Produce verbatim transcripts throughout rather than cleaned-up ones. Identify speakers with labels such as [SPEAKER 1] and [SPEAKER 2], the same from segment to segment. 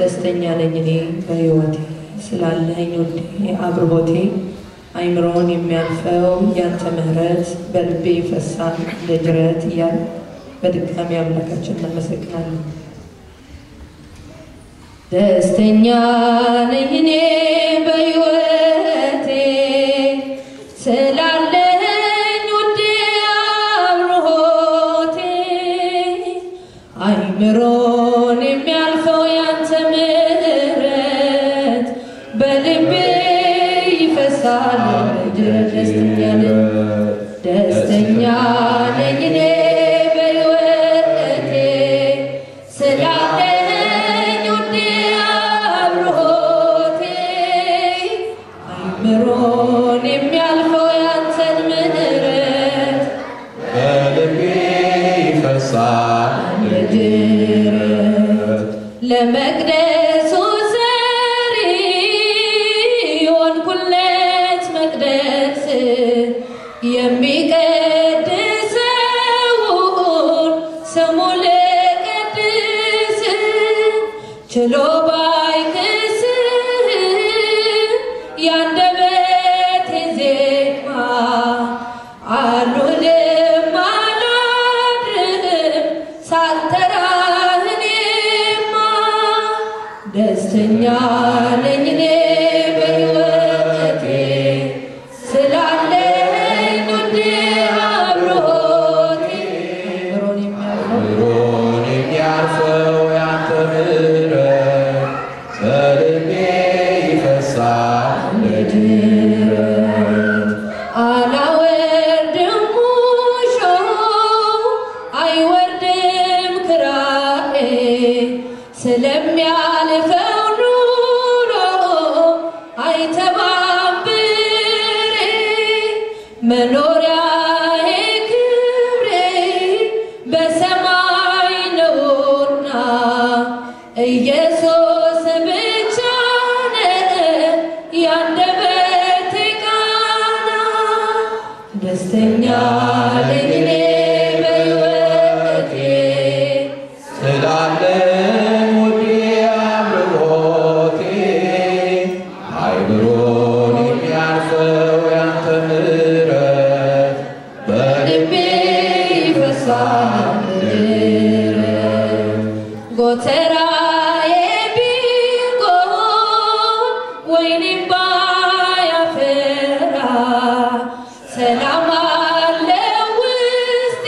[SPEAKER 1] ደስተኛ ነኝ እኔ በሕይወቴ ስላለኝ ውዴ አብርሆቴ አይምሮን የሚያልፈው ያንተ ምህረት በልቤ ይፈሳል እንደ ጅረት እያል በድጋሚ አምላካችን እናመሰግናለን። ደስተኛ ነኝ እኔ በሕይወቴ ስላለኝ ውዴ አብርሆቴ አይምሮን የሚያልፈው ያንተ ምህረት በልቤ ይፈሳል እንደ ጅረት ደስተኛ ነኝ ደስተኛ ነኝ እኔ በሕይወቴ ስላለኝ ውዴ አብርሆቴ አይምሮን የሚያልፈው ያንተን ምህረት
[SPEAKER 2] በልቤ ይፈሳል እንደ ጅረት
[SPEAKER 1] ለመቅደሱ ዘሪ የሆንኩለት መቅደስ የሚቀድሰውን ስሙን ልቀድስ ችሎ ባይክስ ያንደበቴ ዜማ አልውልም አላድርም ሳልጠራህ እኔማ ደስተኛ ነኝ እኔ በሕይወቴ ስላለኝ ውዴ አብርሆቴ
[SPEAKER 2] አይምሮን የሚያልፈው ያንተ ምህረት በልቤ ይፈሳል እንደ ጅረት
[SPEAKER 1] አላወርድም ሙሾ አይወርድም ክራኤ ስለሚያልፈው ኑሮ አይተባብሬ መኖሪያዬ ክብሬ በሰማይ ነውና ኢየሱስ ብቻ ነው ያንደበቴ ቃና ደስተኛ ነኝ እኔ በሕይወቴ
[SPEAKER 2] ስላለኝ ውዴ አብርሆቴ አይምሮን የሚያልፈው ያንተ ምህረት በልቤ
[SPEAKER 1] ይፈሳል እንደ ጅረት ጎተራዬ ቢጎን ወይኔም ባያፈራ ሰላም አለ ውስጤ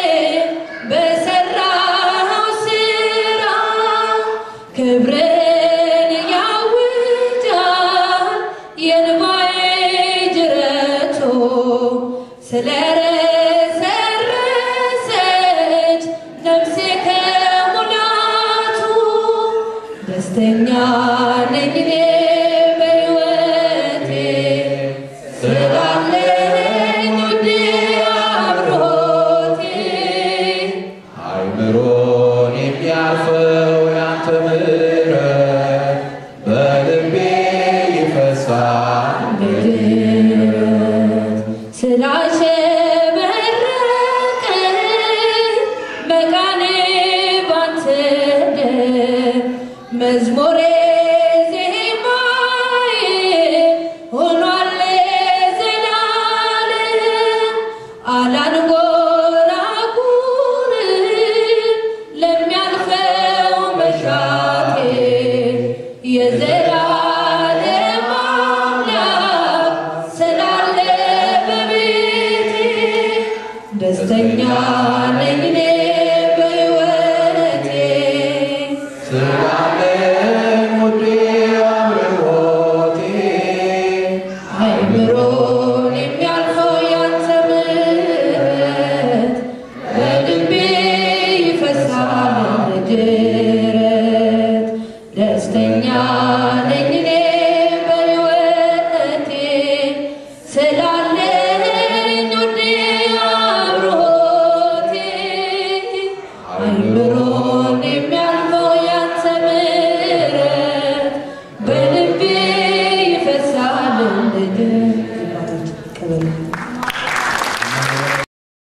[SPEAKER 1] በሠራኸው ሥራ ክብርን ያውጃል የእንባዬ ጅረቶ ስለረሰረሰች ነፍሴ ከሙላቱ ደስተኛ ነኝ እኔ በሕይወቴ ስላለኝ ውዴ አብርሆቴ
[SPEAKER 2] አይምሮን የሚያልፈው ያንተ ምህረት በልቤ ይፈሳል እንደ
[SPEAKER 1] ጅረት ስላሸበረቀ መቃኔ ባንተ ደም መዝሙሬ ዜማዬ ሆኗል ለዘላለም አላንጎራጉርም ለሚያልፈው መሻቴ የዘላለም አምላክ ስላለ በቤቴ ደስተኛ